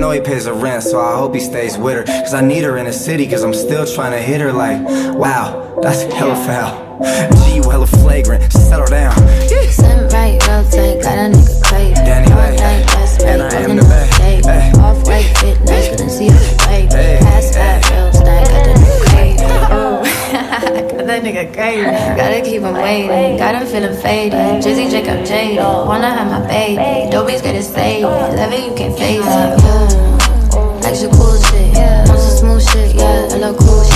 know he pays her rent, so I hope he stays with her. Cause I need her in the city, cause I'm still trying to hit her. Like, wow, that's hella foul. G, you hella flagrant, settle down. Sitting right, real tight, got a nigga crazy. Danny Ray, and I am the bae. Off-white fit, nice, couldn't see the way. Pass that real stack, got that nigga crazy. Got that nigga crazy. Gotta keep him waiting, got him feeling faded. Drizzy, Jacob, Jade, wanna have my baby. Dobies get it stayed, love it, you can't face it. Yeah, extra cool shit, on some smooth shit, yeah, I love cool shit.